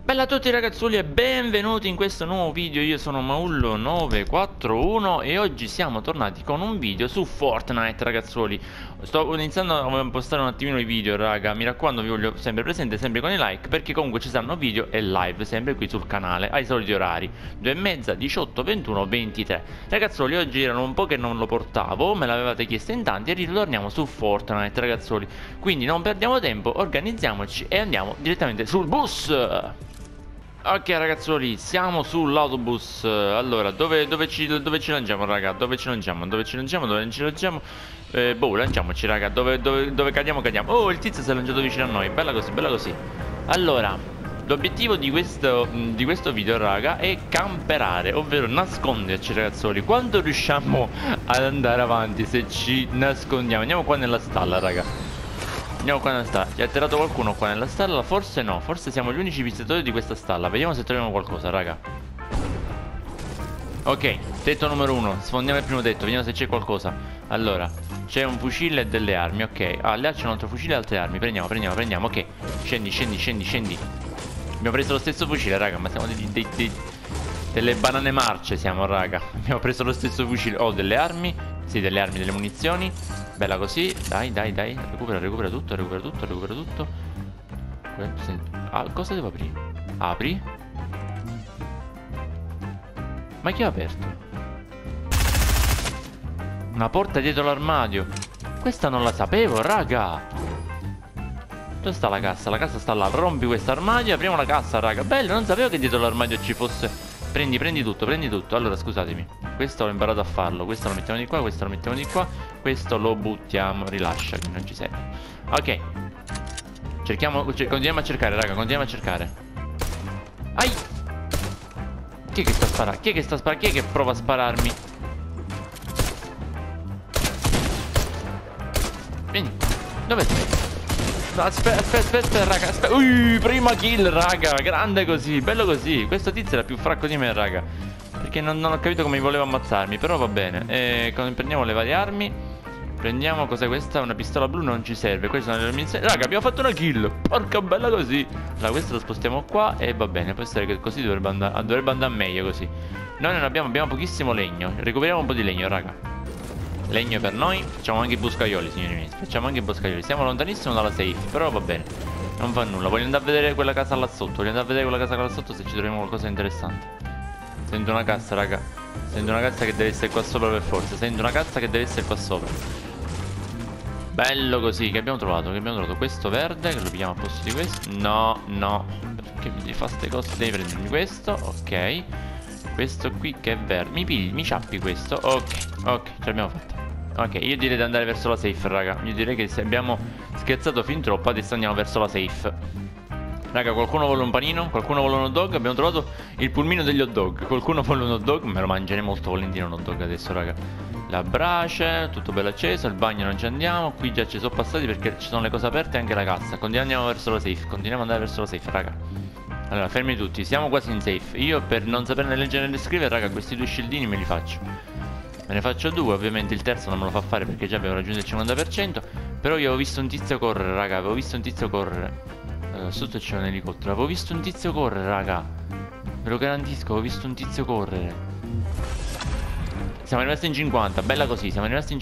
Bella a tutti ragazzoli e benvenuti in questo nuovo video. Io sono Maullo941 e oggi siamo tornati con un video su Fortnite ragazzoli. Sto iniziando a postare un attimino i video raga. Mi raccomando, vi voglio sempre presente, sempre con i like, perché comunque ci saranno video e live sempre qui sul canale ai soliti orari 2:30, 18, 21, 23. Ragazzoli, oggi erano un po' che non lo portavo, me l'avevate chiesto in tanti e ritorniamo su Fortnite ragazzoli. Quindi non perdiamo tempo, organizziamoci e andiamo direttamente sul bus. Ok ragazzoli, siamo sull'autobus. Allora, dove ci lanciamo raga? Dove ci lanciamo? Boh, lanciamoci raga. Dove cadiamo? Oh, il tizio si è lanciato vicino a noi. Bella così, bella così. Allora, l'obiettivo di questo video raga è camperare, ovvero nasconderci ragazzoli. Quando riusciamo ad andare avanti, se ci nascondiamo? Andiamo qua nella stalla raga. Andiamo qua nella stalla. Ti ha atterrato qualcuno qua nella stalla? Forse no. Forse siamo gli unici visitatori di questa stalla. Vediamo se troviamo qualcosa, raga. Ok, tetto numero 1. Sfondiamo il primo tetto. Vediamo se c'è qualcosa. Allora, c'è un fucile e delle armi. Ok. Ah, là c'è un altro fucile e altre armi. Prendiamo. Ok. Scendi. Abbiamo preso lo stesso fucile, raga. Ma siamo delle banane marce siamo, raga. Abbiamo preso lo stesso fucile. Oh, delle armi. Sì, delle armi, delle munizioni. Bella così. Dai. Recupera tutto. Ah, cosa devo aprire? Apri. Ma chi ha aperto? Una porta dietro l'armadio. Questa non la sapevo, raga. Dove sta la cassa? La cassa sta là. Rompi questo armadio e apriamo la cassa, raga. Bello, non sapevo che dietro l'armadio ci fosse. Prendi tutto. Allora, scusatemi. Questo ho imparato a farlo. Questo lo mettiamo di qua, questo lo mettiamo di qua. Questo lo buttiamo. Rilascia, che non ci serve. Ok. Continuiamo a cercare, raga. Continuiamo a cercare. Ai! Chi è che sta sparando? Chi è che prova a spararmi? Vieni. Dove sei? No, aspetta, raga. Prima kill, raga. Grande così, bello così. Questo tizio era più fracco di me, raga. Perché non ho capito come voleva ammazzarmi. Però va bene. Prendiamo le varie armi. Prendiamo, cos'è questa? Una pistola blu non ci serve. Questa è una munizioni. Raga, abbiamo fatto una kill. Porca bella così. Allora, questo lo spostiamo qua e va bene. Può essere che così dovrebbe andare meglio così. Noi non abbiamo pochissimo legno. Recuperiamo un po' di legno, raga. Legno per noi. Facciamo anche i boscaioli, signori miei. Siamo lontanissimo dalla safe, però va bene. Non fa nulla. Voglio andare a vedere quella casa là sotto. Se ci troviamo qualcosa di interessante. Sento una cassa, raga. Sento una cassa che deve essere qua sopra per forza. Bello così. Che abbiamo trovato? Questo verde, che lo pigliamo a posto di questo. No. Perché mi devi fare ste cose? Devi prendermi questo. Ok. Questo qui che è verde. Mi ciappi questo. Ok, ce l'abbiamo fatta. Ok, io direi di andare verso la safe, raga. Io direi che se abbiamo scherzato fin troppo, adesso andiamo verso la safe. Raga, qualcuno vuole un panino? Qualcuno vuole un hot dog? Abbiamo trovato il pulmino degli hot dog. Qualcuno vuole un hot dog? Me lo mangerei molto volentieri un hot dog adesso, raga. La brace, tutto bello acceso. Il bagno non ci andiamo. Qui già ci sono passati perché ci sono le cose aperte e anche la cassa. Continuiamo verso la safe. Continuiamo ad andare verso la safe, raga. Allora, fermi tutti, siamo quasi in safe. Io per non saperne leggere né scrivere, raga, questi due shieldini me li faccio. Me ne faccio due, ovviamente il terzo non me lo fa fare perché già abbiamo raggiunto il 50%. Però io avevo visto un tizio correre, raga, sotto c'è un elicottero. Avevo visto un tizio correre, raga. Ve lo garantisco, avevo visto un tizio correre. Siamo rimasti in 50, bella così,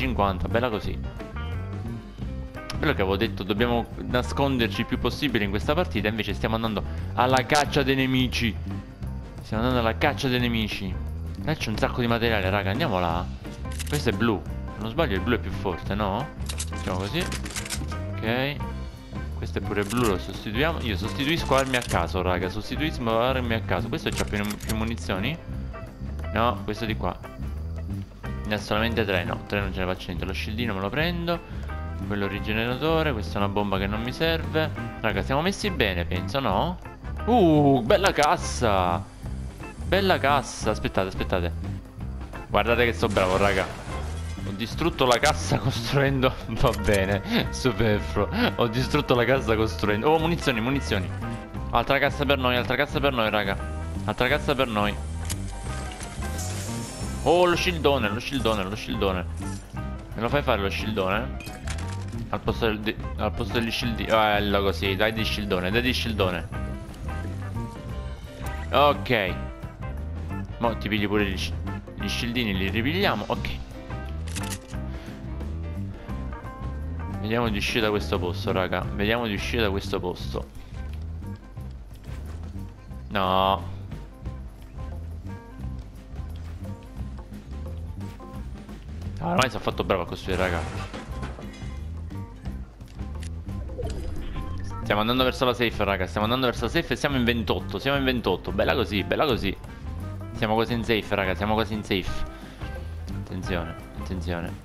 Quello che avevo detto, dobbiamo nasconderci il più possibile in questa partita. Invece stiamo andando alla caccia dei nemici. Là c'è un sacco di materiale, raga. Andiamo là. Questo è blu. Se non sbaglio il blu è più forte, no? Facciamo così. Ok. Questo è pure blu, lo sostituiamo. Io sostituisco armi a caso, raga. Questo c'ha più munizioni? No, questo di qua. Ne ha solamente 3. No, 3 non ce ne faccio niente. Lo shieldino me lo prendo. Quello rigeneratore. Questa è una bomba che non mi serve. Raga, siamo messi bene, penso, no? Bella cassa. Aspettate. Guardate che sto bravo, raga. Ho distrutto la cassa costruendo. Va bene, superfluo. Ho distrutto la cassa costruendo. Oh, munizioni. Altra cassa per noi, raga. Altra cassa per noi. Oh, lo shieldone. Me lo fai fare lo shieldone? Al posto degli shieldini. Bello così, dai di shieldone. Ok. Mo ti pigli pure gli scildini, li ripigliamo. Ok. Vediamo di uscire da questo posto, raga. Vediamo di uscire da questo posto. No. Ah, ormai si è fatto bravo a costruire, raga. Stiamo andando verso la safe, raga. Stiamo andando verso la safe e siamo in 28. Siamo in 28. Bella così, bella così. Siamo quasi in safe, raga. Siamo quasi in safe. Attenzione, attenzione.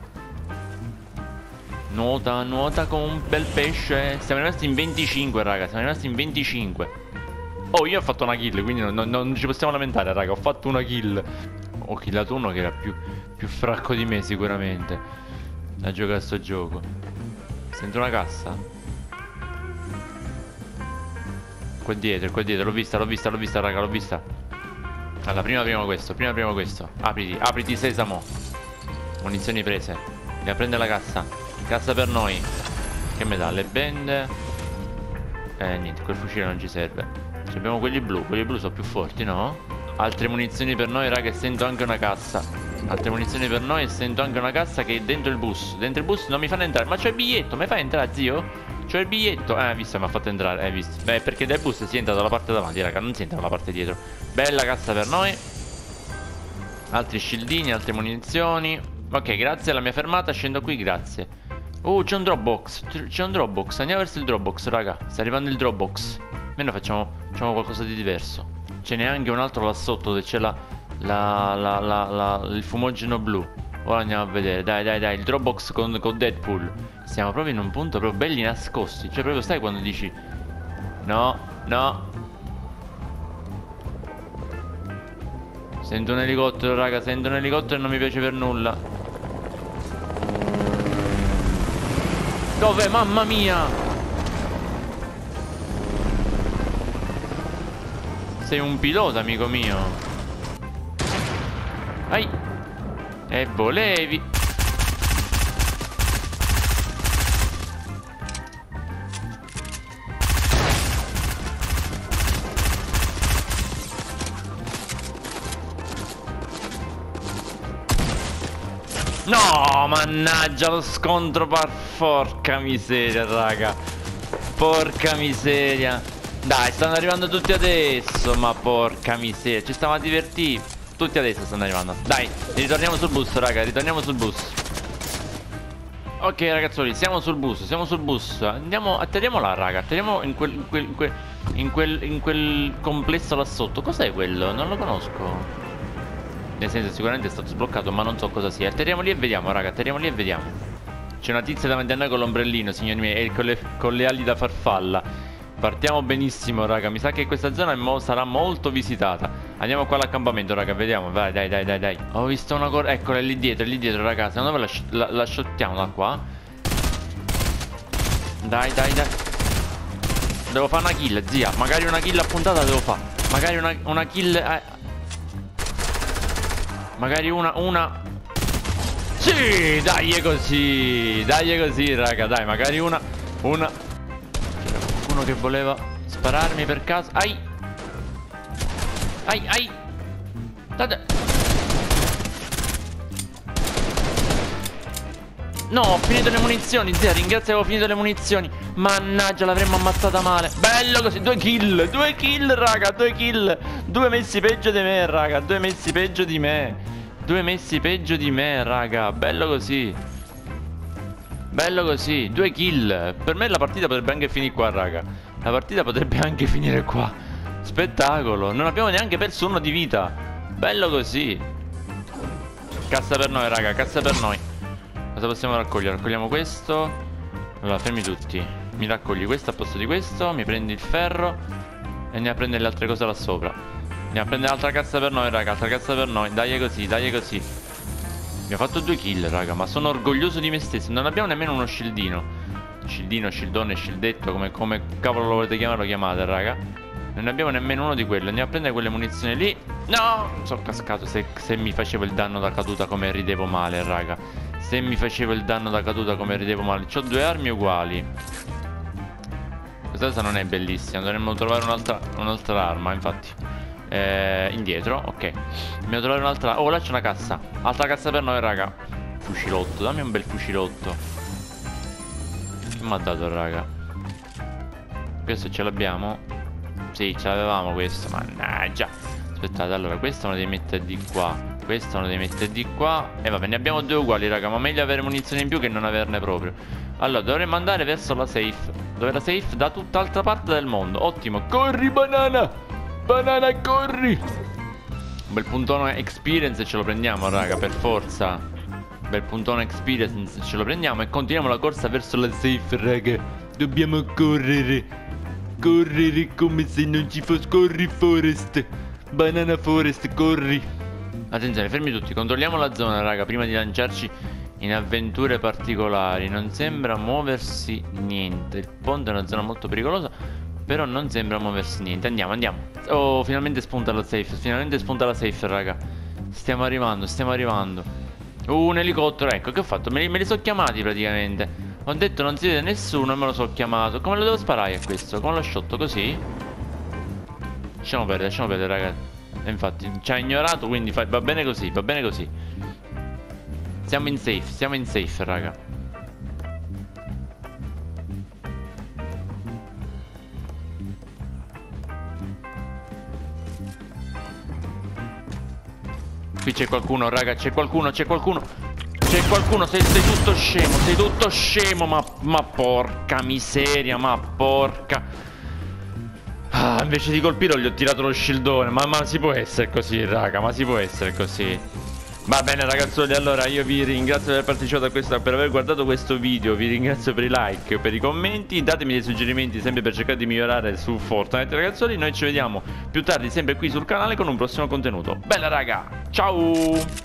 Nuota, nuota come un bel pesce. Siamo rimasti in 25, raga. Siamo rimasti in 25. Oh, io ho fatto una kill, quindi non ci possiamo lamentare, raga. Ho fatto una kill. Ho killato uno che era più fracco di me, sicuramente. A giocare a sto gioco. Sento una cassa? Qua dietro, l'ho vista, raga, l'ho vista. Allora, prima questo. Apriti sesamo. Munizioni prese. Andiamo a prendere la cassa. Cassa per noi. Che mi dà? Le bende. Niente, quel fucile non ci serve. Abbiamo quelli blu sono più forti, no? Altre munizioni per noi, raga, e sento anche una cassa. Altre munizioni per noi e sento anche una cassa che è dentro il bus. Dentro il bus non mi fanno entrare. Ma c'ho il biglietto, mi fai entrare, zio? C'ho il biglietto. Visto, mi ha fatto entrare, visto. Beh, perché dal bus si entra dalla parte davanti, raga, non si entra dalla parte dietro. Bella cassa per noi. Altri scildini, altre munizioni. Ok, grazie alla mia fermata, scendo qui, grazie. C'è un Dropbox. C'è un Dropbox, andiamo verso il Dropbox, raga. Sta arrivando il Dropbox. Almeno facciamo qualcosa di diverso. Ce n'è anche un altro là sotto dove c'è il fumogeno blu. Ora andiamo a vedere. Dai, il Dropbox con Deadpool. Siamo proprio in un punto proprio belli nascosti. Cioè proprio stai quando dici no. Sento un elicottero, raga. Sento un elicottero e non mi piace per nulla. Dove? Mamma mia! Sei un pilota, amico mio. Ai! E volevi. No, mannaggia lo scontro porca miseria, raga. Porca miseria. Dai, stanno arrivando tutti adesso. Ma porca miseria, ci stiamo a divertire. Tutti adesso stanno arrivando. Dai, ritorniamo sul bus, raga, ritorniamo sul bus. Ok, ragazzoli, siamo sul bus. Andiamo, atterriamo là, raga. Atterriamo in quel complesso là sotto. Cos'è quello? Non lo conosco. Nel senso, sicuramente è stato sbloccato, ma non so cosa sia. Atterriamo lì e vediamo, raga, atterriamo lì e vediamo. C'è una tizia davanti a noi con l'ombrellino, signori miei, e con le ali da farfalla. Partiamo benissimo, raga. Mi sa che questa zona sarà molto visitata. Andiamo qua all'accampamento, raga, vediamo. Vai, dai. Ho visto una cosa. Eccola, è lì dietro, raga. Secondo me la shottiamo da qua. Dai. Devo fare una kill, zia. Magari una kill appuntata devo fare. Magari una kill. Magari una. Sì, dai, è così, raga, dai, magari una. C'era qualcuno che voleva spararmi per caso. Ai. Date. No, ho finito le munizioni, zia, ringrazio che avevo finito le munizioni. Mannaggia, l'avremmo ammazzata male. Bello così, 2 kill, raga, 2 kill. 2 messi peggio di me, raga, 2 messi peggio di me. 2 messi peggio di me, raga. Bello così. 2 kill. Per me la partita potrebbe anche finire qua, raga. La partita potrebbe anche finire qua. Spettacolo. Non abbiamo neanche perso uno di vita. Bello così. Cassa per noi, raga, cassa per noi. Cosa possiamo raccogliere? Raccogliamo questo. Allora, fermi tutti. Mi raccogli questo a posto di questo. Mi prendi il ferro e andiamo a prendere le altre cose là sopra. Andiamo a prendere l'altra cassa per noi, raga. Altra cassa per noi. Dai così. Abbiamo fatto 2 kill, raga. Ma sono orgoglioso di me stesso. Non abbiamo nemmeno uno scildino. Scildino, scildone, scildetto, come cavolo lo volete chiamare, lo chiamate, raga. Non ne abbiamo nemmeno uno di quelli. Andiamo a prendere quelle munizioni lì. No! Sono cascato. Se mi facevo il danno da caduta come ridevo male, raga. Se mi facevo il danno da caduta come ridevo male. C'ho 2 armi uguali. Questa cosa non è bellissima. Dovremmo trovare un'altra arma, infatti. Indietro, ok. Dobbiamo trovare un'altra. Oh, là c'è una cassa. Altra cassa per noi, raga. Fucilotto, dammi un bel fucilotto. Che mi ha dato, raga? Questo ce l'abbiamo? Sì, ce l'avevamo questo. Mannaggia. Aspettate, allora, questo lo devi mettere di qua. Questo lo devi mettere di qua. E vabbè, ne abbiamo due uguali, raga. Ma meglio avere munizioni in più che non averne proprio. Allora, dovremmo andare verso la safe. Dove la safe? Da tutt'altra parte del mondo. Ottimo. Corri, banana! Banana, corri! Un bel puntone experience ce lo prendiamo, raga, per forza. Bel puntone experience ce lo prendiamo. E continuiamo la corsa verso la safe, raga. Dobbiamo correre. Correre come se non ci fosse. Corri, Forest. Banana Forest, corri. Attenzione, fermi tutti. Controlliamo la zona, raga, prima di lanciarci in avventure particolari. Non sembra muoversi niente. Il ponte è una zona molto pericolosa, però non sembra muoversi niente. Andiamo, andiamo. Oh, finalmente spunta la safe. Finalmente spunta la safe, raga. Stiamo arrivando, stiamo arrivando. Un elicottero, ecco, che ho fatto? Me li so chiamati praticamente. Ho detto non si vede nessuno e me lo so chiamato. Come lo devo sparare a questo? Come lo shotto, così? Lasciamo perdere, raga. E infatti ci ha ignorato, quindi va bene così, va bene così. Siamo in safe, raga. Qui c'è qualcuno, raga, c'è qualcuno, c'è qualcuno. C'è qualcuno, sei tutto scemo, ma porca miseria, ma porca. Ah, invece di colpirlo gli ho tirato lo shieldone, ma si può essere così, raga, ma si può essere così. Va bene, ragazzoli, allora io vi ringrazio per aver partecipato a questo, per aver guardato questo video, vi ringrazio per i like, per i commenti, datemi dei suggerimenti sempre per cercare di migliorare su Fortnite, ragazzoli. Noi ci vediamo più tardi sempre qui sul canale con un prossimo contenuto. Bella, raga, ciao!